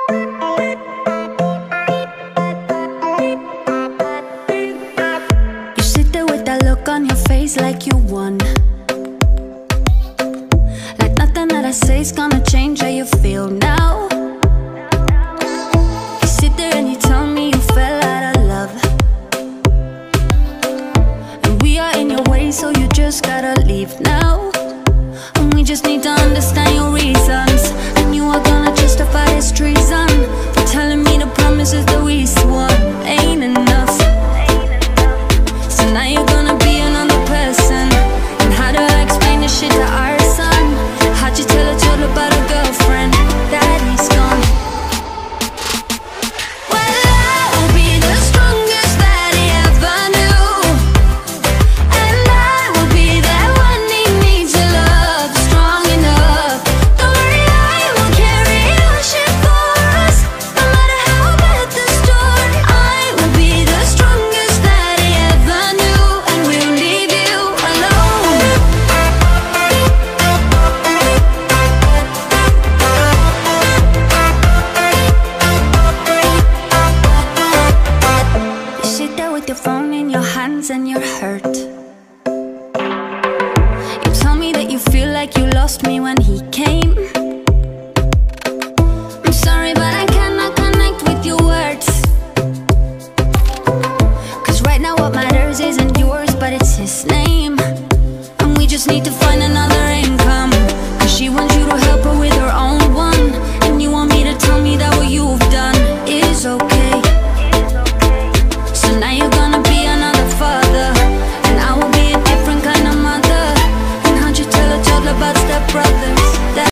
You sit there with that look on your face like you won, like nothing that I say's gonna change how you feel now.